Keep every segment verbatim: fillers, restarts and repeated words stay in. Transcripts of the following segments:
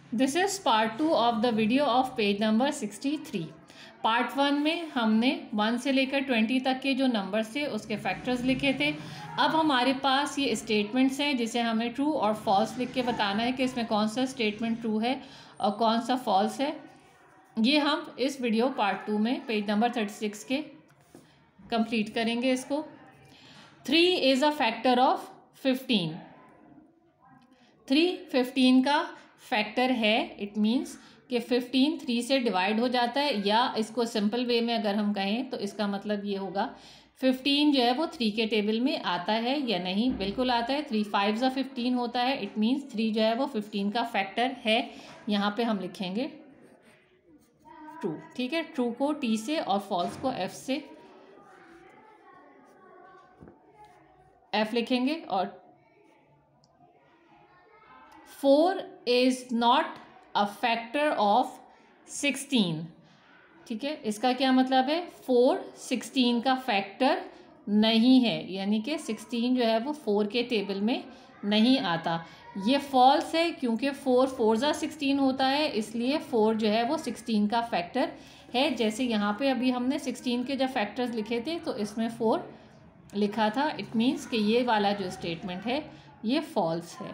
This is part two of the video of page number sixty three. Part one में हमने one से लेकर twenty तक के जो नंबर्स थे उसके फैक्टर्स लिखे थे। अब हमारे पास ये स्टेटमेंट्स हैं जिसे हमें ट्रू और फॉल्स लिख के बताना है कि इसमें कौन सा स्टेटमेंट ट्रू है और कौन सा फॉल्स है। ये हम इस वीडियो पार्ट टू में पेज नंबर थर्टी सिक्स के कंप्लीट करेंगे इसको। Three is a factor of fifteen. Three fifteen का फैक्टर है। इट मीन्स कि फिफ्टीन थ्री से डिवाइड हो जाता है, या इसको सिंपल वे में अगर हम कहें तो इसका मतलब ये होगा फिफ्टीन जो है वो थ्री के टेबल में आता है या नहीं। बिल्कुल आता है। थ्री फाइव ज़ा फिफ्टीन होता है। इट मीन्स थ्री जो है वो फिफ्टीन का फैक्टर है। यहाँ पे हम लिखेंगे ट्रू। ठीक है, ट्रू को टी से और फॉल्स को एफ से एफ लिखेंगे। और four is not a factor of sixteen. ठीक है, इसका क्या मतलब है? फोर सिक्सटीन का फैक्टर नहीं है, यानी कि सिक्सटीन जो है वो फोर के टेबल में नहीं आता। ये फॉल्स है क्योंकि फोर फोर ज़ा सिक्सटीन होता है, इसलिए फोर जो है वो सिक्सटीन का फैक्टर है। जैसे यहाँ पे अभी हमने सिक्सटीन के जब फैक्टर्स लिखे थे तो इसमें फोर लिखा था। इट मीन्स कि ये वाला जो स्टेटमेंट है ये फॉल्स है।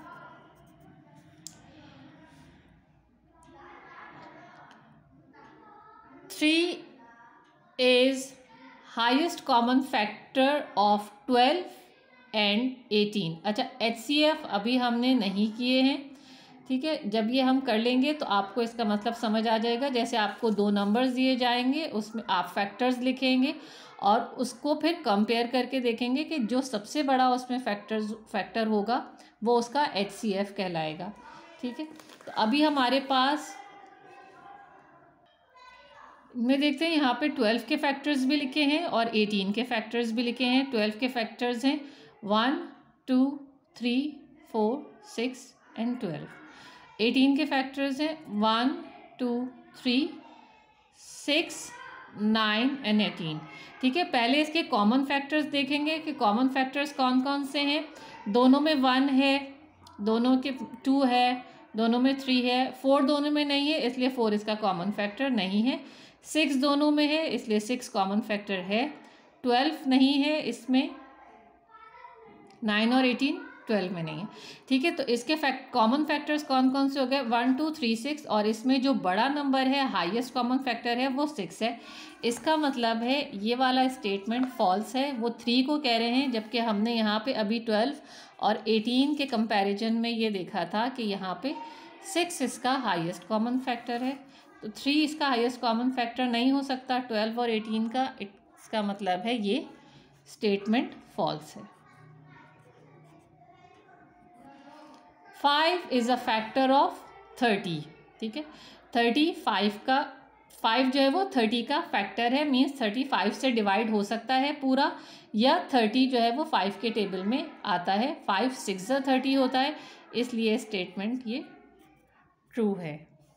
Three is highest common factor of twelve and eighteen. अच्छा, एच सी एफ अभी हमने नहीं किए हैं। ठीक है, जब ये हम कर लेंगे तो आपको इसका मतलब समझ आ जाएगा। जैसे आपको दो नंबर्स दिए जाएंगे, उसमें आप फैक्टर्स लिखेंगे और उसको फिर कंपेयर करके देखेंगे कि जो सबसे बड़ा उसमें फैक्टर्स फैक्टर होगा वो उसका एच सी एफ कहलाएगा। ठीक है, तो अभी हमारे पास में देखते हैं यहाँ पे ट्वेल्व के फैक्टर्स भी लिखे हैं और एटीन के फैक्टर्स भी लिखे हैं। ट्वेल्व के फैक्टर्स हैं one two three four six and twelve. Eighteen के फैक्टर्स हैं one two three six nine and eighteen. ठीक है, पहले इसके कॉमन फैक्टर्स देखेंगे कि कॉमन फैक्टर्स कौन कौन से हैं। दोनों में वन है, दोनों के टू है, दोनों में थ्री है। फोर दोनों में नहीं है, इसलिए फोर इसका कॉमन फैक्टर नहीं है। सिक्स दोनों में है, इसलिए सिक्स कॉमन फैक्टर है। ट्वेल्व नहीं है इसमें। नाइन और एटीन ट्वेल्व में नहीं है। ठीक है, तो इसके फैक्ट कॉमन फैक्टर्स कौन कौन से हो गए? वन टू थ्री सिक्स, और इसमें जो बड़ा नंबर है, हाईएस्ट कॉमन फैक्टर है, वो सिक्स है। इसका मतलब है ये वाला स्टेटमेंट फॉल्स है। वो थ्री को कह रहे हैं, जबकि हमने यहाँ पे अभी ट्वेल्व और एटीन के कंपैरिजन में ये देखा था कि यहाँ पे सिक्स इसका हाईएस्ट कॉमन फैक्टर है। तो थ्री इसका हाईएस्ट कॉमन फैक्टर नहीं हो सकता ट्वेल्व और एटीन का। इसका मतलब है ये स्टेटमेंट फॉल्स है। Five is a factor of thirty. ठीक है, थर्टी फाइव का फाइव जो है वो थर्टी का फैक्टर है। मीन्स थर्टी फाइव से डिवाइड हो सकता है पूरा, या थर्टी जो है वो फाइव के टेबल में आता है। फाइव सिक्स ज़ा थर्टी होता है, इसलिए स्टेटमेंट ये ट्रू है।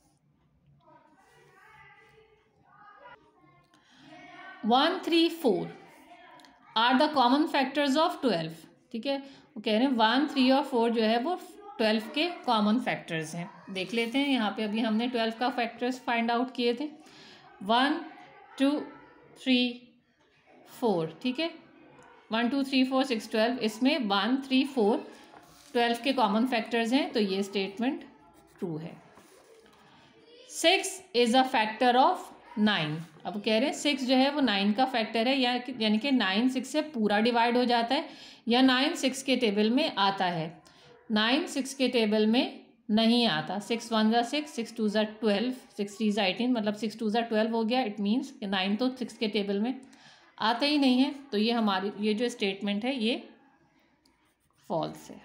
One three four are the common factors of twelve. ठीक है, वो कह रहे हैं वन थ्री और फोर जो है वो ट्वेल्व के कॉमन फैक्टर्स हैं। देख लेते हैं, यहाँ पे अभी हमने ट्वेल्व का फैक्टर्स फाइंड आउट किए थे। One two three four. ठीक है, one two three four six twelve, इसमें वन थ्री फोर ट्वेल्व के कॉमन फैक्टर्स हैं, तो ये स्टेटमेंट ट्रू है। Six is a factor of nine. अब कह रहे हैं सिक्स जो है वो नाइन का फैक्टर है, या यानी कि नाइन सिक्स से पूरा डिवाइड हो जाता है, या नाइन सिक्स के टेबल में आता है। नाइन सिक्स के टेबल में नहीं आता। सिक्स वन ज़ा सिक्स, सिक्स टू ज़ा ट्वेल्व, सिक्स थ्री ज़ा एटीन, मतलब सिक्स टू ज़ा ट्वेल्व हो गया। इट मीन्स कि नाइन तो सिक्स के टेबल में आता ही नहीं है, तो ये हमारी ये जो स्टेटमेंट है ये फॉल्स है।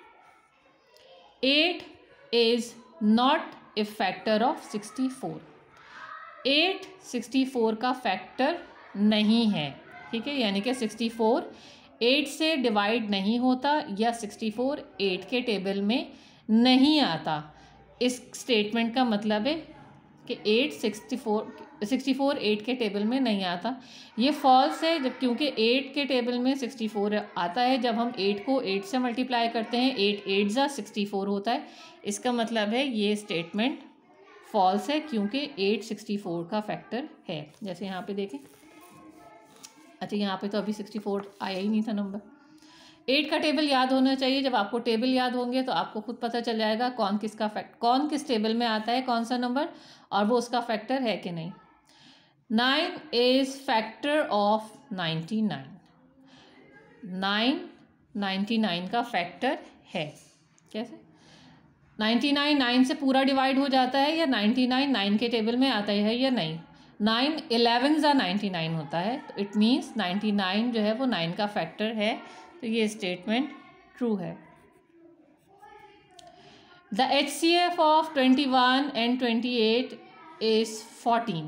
Eight is not a factor of sixty four. Eight sixty four का फैक्टर नहीं है। ठीक है, यानी कि सिक्सटी फोर एट से डिवाइड नहीं होता, या सिक्सटी फोर एट के टेबल में नहीं आता। इस स्टेटमेंट का मतलब है कि eight sixty four sixty four eight के टेबल में नहीं आता। ये फॉल्स है जब, क्योंकि एट के टेबल में सिक्सटी फोर आता है जब हम एट को एट से मल्टीप्लाई करते हैं, एट एट ज़ा सिक्सटी फोर होता है। इसका मतलब है ये स्टेटमेंट फॉल्स है क्योंकि एट सिक्सटी फोर का फैक्टर है। जैसे यहाँ पे देखें, अच्छा यहाँ पे तो अभी सिक्सटी फोर आया ही नहीं था नंबर। एट का टेबल याद होना चाहिए। जब आपको टेबल याद होंगे तो आपको खुद पता चल जाएगा कौन किसका फैक्ट कौन किस टेबल में आता है, कौन सा नंबर, और वो उसका फैक्टर है कि नहीं। Nine is factor of ninety nine. Nine ninety nine का फैक्टर है। कैसे? नाइन्टी नाइन नाइन से पूरा डिवाइड हो जाता है या नाइन्टी नाइन नाइन के टेबल में आता है या नहीं। नाइन इलेवन ज़ा नाइन्टी नाइन होता है, तो इट मीन्स नाइन्टी नाइन जो है वो नाइन का फैक्टर है। तो ये स्टेटमेंट ट्रू है। The H C F of twenty one and twenty eight is fourteen.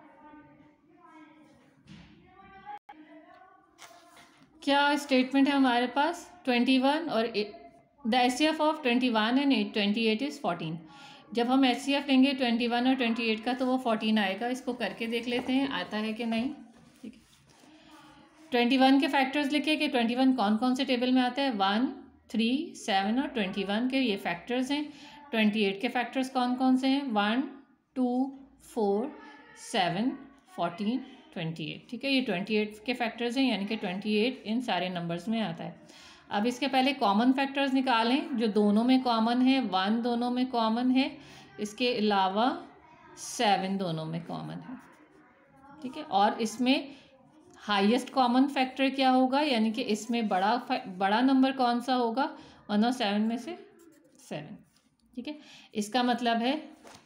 क्या स्टेटमेंट है हमारे पास? ट्वेंटी वन और the H C F of twenty one and twenty eight is fourteen. जब हम एच सी एफ लेंगे twenty one और twenty eight का तो वो फोर्टीन आएगा। इसको करके देख लेते हैं आता है कि नहीं। ठीक है, ट्वेंटी वन के फैक्टर्स लिखे कि ट्वेंटी वन कौन कौन से टेबल में आता है। वन, थ्री, सेवन और ट्वेंटी वन के ये फैक्टर्स हैं। ट्वेंटी एट के फैक्टर्स कौन कौन से हैं? One, two, four, seven, fourteen, twenty eight. ठीक है, ये ट्वेंटी एट के फैक्टर्स हैं, यानी कि ट्वेंटी एट इन सारे नंबर्स में आता है। अब इसके पहले कॉमन फैक्टर्स निकालें जो दोनों में कॉमन है। वन दोनों में कॉमन है, इसके अलावा सेवन दोनों में कॉमन है। ठीक है, और इसमें हाईएस्ट कॉमन फैक्टर क्या होगा, यानी कि इसमें बड़ा बड़ा नंबर कौन सा होगा? वन और सेवन में से सेवन। ठीक है, इसका मतलब है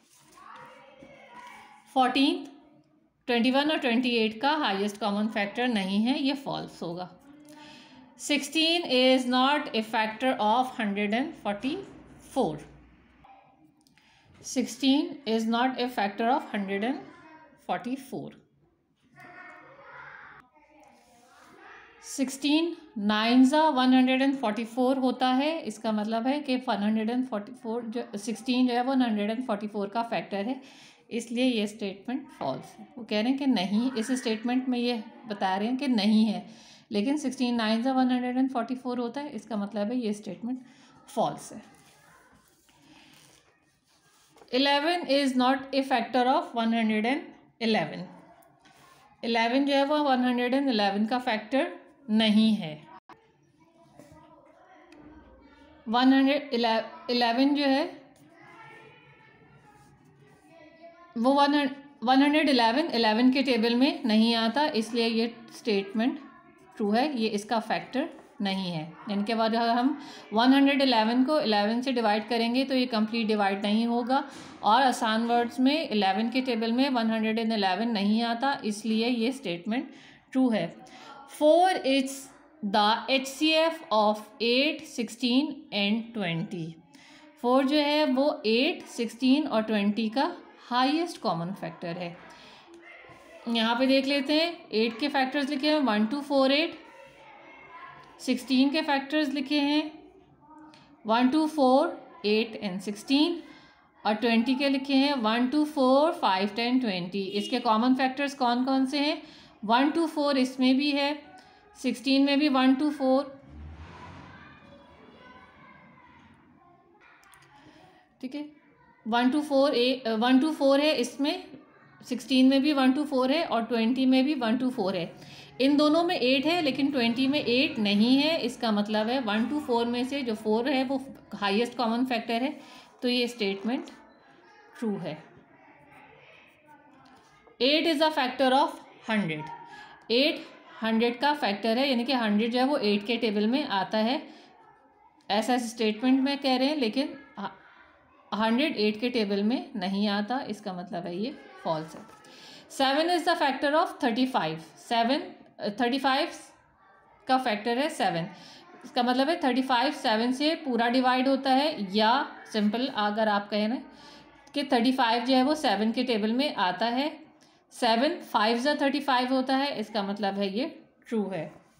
फोर्टीन, ट्वेंटी वन और ट्वेंटी एट का हाईएस्ट कॉमन फैक्टर नहीं है, ये फॉल्स होगा। Sixteen is not a factor of hundred and forty four. Sixteen is not a factor of hundred and forty four. Sixteen nine ज़ा one hundred and forty four होता है। इसका मतलब है कि one hundred and forty four जो sixteen जो है one hundred and forty four का फैक्टर है, इसलिए ये स्टेटमेंट फॉल्स है। वो कह रहे हैं कि नहीं, इस स्टेटमेंट में ये बता रहे हैं कि नहीं है, लेकिन सिक्सटीन नाइन ज़ा one hundred and forty four होता है। इसका मतलब है ये स्टेटमेंट फॉल्स है। Eleven is not a factor of one hundred and eleven. Eleven जो है वो वन हंड्रेड एंड इलेवन का फैक्टर नहीं है। वन हंड्रेड इलेवन जो है वो one one hundred eleven eleven के टेबल में नहीं आता, इसलिए ये स्टेटमेंट ट्रू है। ये इसका फैक्टर नहीं है, यानी कि अगर हम वन हंड्रेड इलेवन को इलेवन से डिवाइड करेंगे तो ये कंप्लीट डिवाइड नहीं होगा, और आसान वर्ड्स में इलेवन के टेबल में वन हंड्रेड इलेवन नहीं आता, इसलिए ये स्टेटमेंट ट्रू है। Four is the H C F of eight, sixteen and twenty. Four जो है वो एट, सिक्सटीन और ट्वेंटी का हाईएस्ट कॉमन फैक्टर है। यहाँ पे देख लेते हैं, एट के फैक्टर्स लिखे हैं one two four eight. Sixteen के फैक्टर्स लिखे हैं one two four eight and sixteen, और ट्वेंटी के लिखे हैं one two four five ten twenty. इसके कॉमन फैक्टर्स कौन कौन से हैं? वन टू फोर इसमें भी है, सिक्सटीन में भी वन टू फोर। ठीक है, one two four a one two four है इसमें, सिक्सटीन में भी वन टू फोर है और ट्वेंटी में भी वन टू फोर है। इन दोनों में एट है लेकिन ट्वेंटी में एट नहीं है। इसका मतलब है वन टू फोर में से जो फोर है वो हाईएस्ट कॉमन फैक्टर है, तो ये स्टेटमेंट ट्रू है। Eight is a factor of hundred. Eight hundred का फैक्टर है, यानी कि हंड्रेड जो है वो एट के टेबल में आता है, ऐसा स्टेटमेंट में कह रहे हैं, लेकिन हंड्रेड एट के टेबल में नहीं आता। इसका मतलब है ये फॉल्स है। Seven is the factor of thirty five. Seven thirty five का फैक्टर है सेवन। इसका मतलब है थर्टी फाइव सेवन से पूरा डिवाइड होता है, या सिंपल अगर आप कहें ना कि थर्टी फाइव जो है वो सेवन के टेबल में आता है। सेवन फाइव ज़ा थर्टी फाइव होता है, इसका मतलब है ये ट्रू है।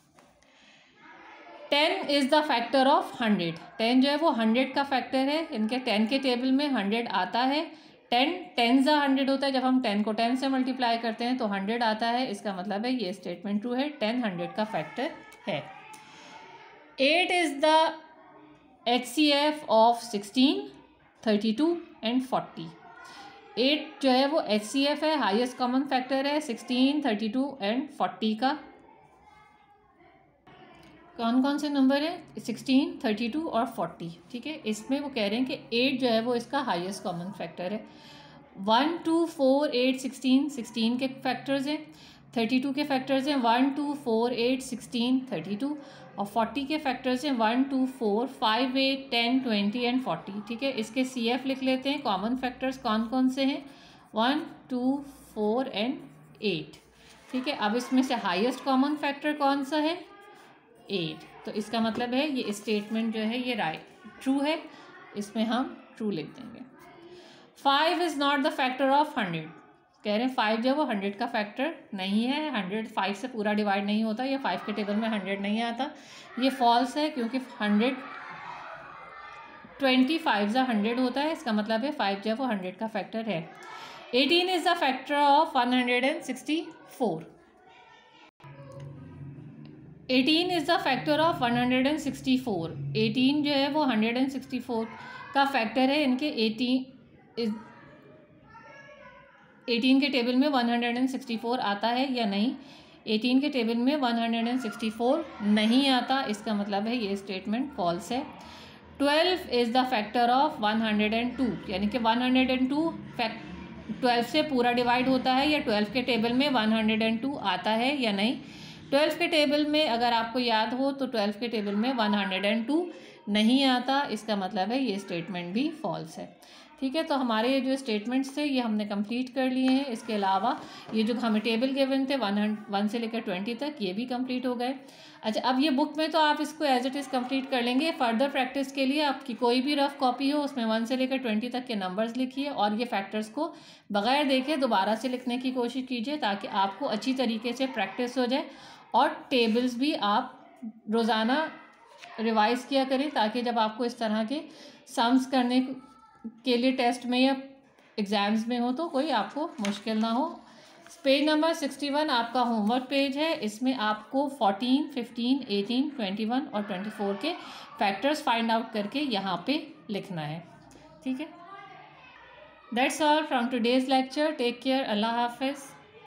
Ten is the factor of hundred. Ten जो है वो हंड्रेड का फैक्टर है, इनके टेन के टेबल में हंड्रेड आता है, टेन टेन ज़ा हंड्रेड होता है, जब हम टेन को टेन से मल्टीप्लाई करते हैं तो हंड्रेड आता है, इसका मतलब है ये स्टेटमेंट ट्रू है, टेन हंड्रेड का फैक्टर है। Eight is the H C F of sixteen, thirty two and forty. Eight जो है वो एच सी एफ है, हाईएस्ट कॉमन फैक्टर है sixteen, thirty two and forty का। कौन कौन से नंबर है? सिक्सटीन, थर्टी टू और फोर्टी। ठीक है, इसमें वो कह रहे हैं कि एट जो है वो इसका हाईएस्ट कॉमन फैक्टर है। One two four eight sixteen, sixteen के फैक्टर्स हैं। थर्टी टू के फैक्टर्स हैं one two four eight sixteen thirty two, और फोर्टी के फैक्टर्स हैं one two four five eight ten twenty and forty. ठीक है, इसके सी एफ लिख लेते हैं। कॉमन फैक्टर्स कौन कौन से हैं? One two four and eight. ठीक है, अब इसमें से हाईएस्ट कॉमन फैक्टर कौन सा है? एट। तो इसका मतलब है ये स्टेटमेंट जो है ये राइट ट्रू है, इसमें हम ट्रू लिख देंगे। Five is not the factor of hundred. कह रहे हैं फाइव जो है वो हंड्रेड का फैक्टर नहीं है, हंड्रेड फाइव से पूरा डिवाइड नहीं होता, या फाइव के टेबल में हंड्रेड नहीं आता। ये फॉल्स है, क्योंकि हंड्रेड ट्वेंटी फाइव ज़ा हंड्रेड होता है, इसका मतलब है फाइव जो है वो हंड्रेड का फैक्टर है। Eighteen is the factor of one hundred and sixty four. Eighteen is the factor of one hundred and sixty four. Eighteen जो है वो हंड्रेड एंड सिक्सटी फोर का फैक्टर है। इनके एटीन एटीन के टेबल में one hundred and sixty four आता है या नहीं? एटीन के टेबल में one hundred and sixty four नहीं आता, इसका मतलब है ये स्टेटमेंट फॉल्स है। Twelve is the factor of one hundred and two, यानी कि one hundred and two fact twelve से पूरा डिवाइड होता है, या ट्वेल्व के टेबल में वन हंड्रेड एंड टू आता है या नहीं? ट्वेल्व के टेबल में अगर आपको याद हो तो ट्वेल्व के टेबल में वन हंड्रेड एंड टू नहीं आता, इसका मतलब है ये स्टेटमेंट भी फॉल्स है। ठीक है, तो हमारे ये जो स्टेटमेंट्स थे ये हमने कंप्लीट कर लिए हैं। इसके अलावा ये जो हमें टेबल गिवन थे वन वन से लेकर ट्वेंटी तक, ये भी कंप्लीट हो गए। अच्छा, अब ये बुक में तो आप इसको एज इट इज़ कंप्लीट कर लेंगे। फर्दर प्रैक्टिस के लिए आपकी कोई भी रफ कॉपी हो उसमें वन से लेकर ट्वेंटी तक के नंबर्स लिखिए, और ये फैक्टर्स को बगैर देखे दोबारा से लिखने की कोशिश कीजिए, ताकि आपको अच्छी तरीके से प्रैक्टिस हो जाए। और टेबल्स भी आप रोज़ाना रिवाइज किया करें, ताकि जब आपको इस तरह के सम्स करने के लिए टेस्ट में या एग्ज़ाम्स में हो तो कोई आपको मुश्किल ना हो। पेज नंबर सिक्सटी वन आपका होमवर्क पेज है। इसमें आपको fourteen, fifteen, eighteen, twenty one और ट्वेंटी फोर के फैक्टर्स फाइंड आउट करके यहाँ पे लिखना है। ठीक है, that's all from today's lecture. Take care, अल्लाह हाफिज़।